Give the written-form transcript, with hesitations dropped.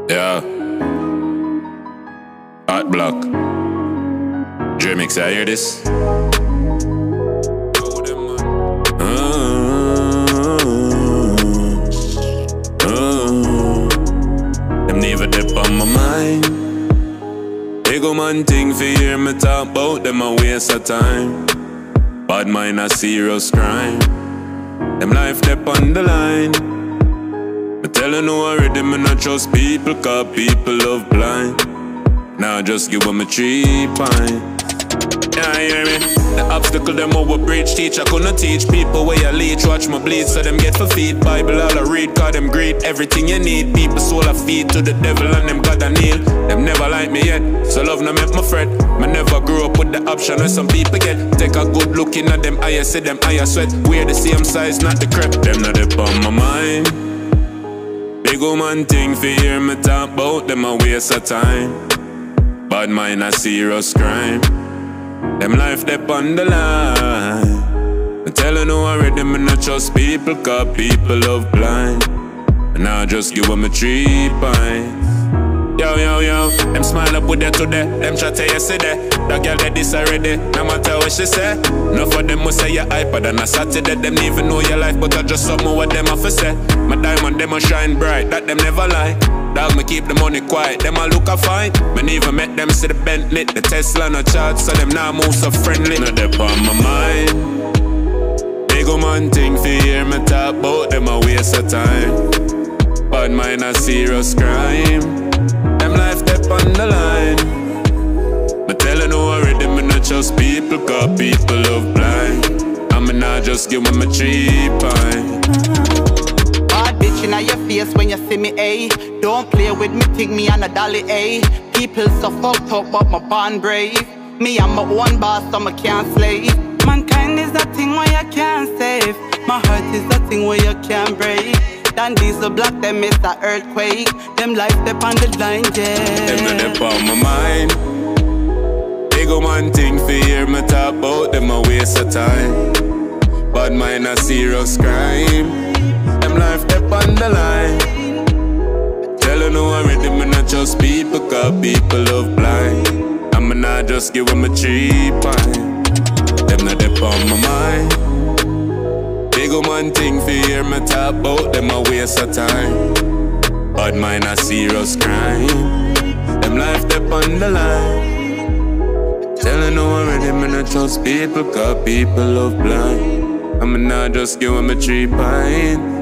Yeah. Hot block. Remix, I hear this. Them never dip on my mind. Big old man thing for hear me talk about them a waste of time. Bad mind a serious crime. Them life dip on the line. Me tellin' you already, me not trust people, cause people love blind. Now just give them a 3 pint. Yeah, hear me? The obstacle them over bridge, teacher couldn't teach people where you leech. Watch my bleed so them get for feed. Bible all I read, cause them greed everything you need. People soul I feed to the devil and them God I kneel. Them never like me yet, so love no make me fret. Me never grew up with the option where some people get. Take a good look in at them eyes, see them eyes sweat. We're the same size, not the crep. Them not up on my mind. Big old man thing for hear me talk about them a waste of time. Bad mind a serious crime. Them life dep on the line. I'm telling you already, me not trust people, cause people love blind. And I just give them a 3 pints. Yo, yo, yo, them smile up with that today. Them try to yesterday. That girl that this already, no matter what she say. Enough of them will say you're hyper than a Saturday. Them even know your life, but I just something what them have to say. My diamond, them a shine bright, that them never lie. Dog, me keep the money quiet, them a look a fine. Me never met them see the Bentley, the Tesla no charge, so them now move so friendly. Not dep on my mind. Big old man thing for hear me talk about them a waste of time. Bad mind a serious crime. Them life dep on the line. Me tellin' you already, me not trust people, cause people love blind. And me not just give them a 3 pint. Bitch inna your face when you see me, ayy. Don't play with me, think me and a dolly, ayy. People so fucked up, but my born brave. Me I'm my own boss, so I can't slave. Mankind is that thing where you can't save. My heart is that thing where you can't break. Dandiesel block them is the earthquake. Them life dep on the line, yeah. Them not dep on my mind. Big old man thing for hear me talk about them a waste of time. Bad mind a serious crime. Them life dep on the line. Tellin' you already, me not trust people, cause people love blind. And me not just give them a 3 pint. Them not dep on my mind. Big old man thing for hear me talk about them a waste of time. Bad mind a serious crime. Them life dep on the line. Tellin' you already, me not trust people, cause people love blind. And me not just give them a 3 pint.